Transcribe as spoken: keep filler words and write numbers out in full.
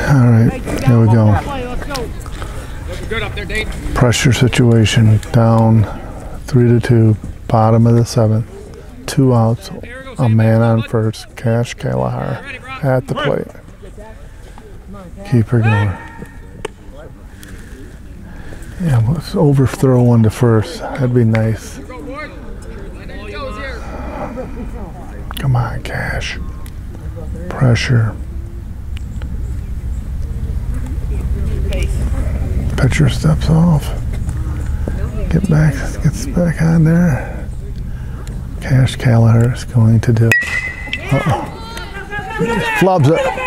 All right, here we go. Pressure situation, down three to two, bottom of the seventh, two outs, a man on first, Kash Kalahar at the plate. Keep her going. Yeah, let's overthrow one to first. That'd be nice. Come on, Kash. Pressure. Pitcher steps off. Get back, gets back on there. Kash Kalahar is going to do it. Uh-oh. Flubs it.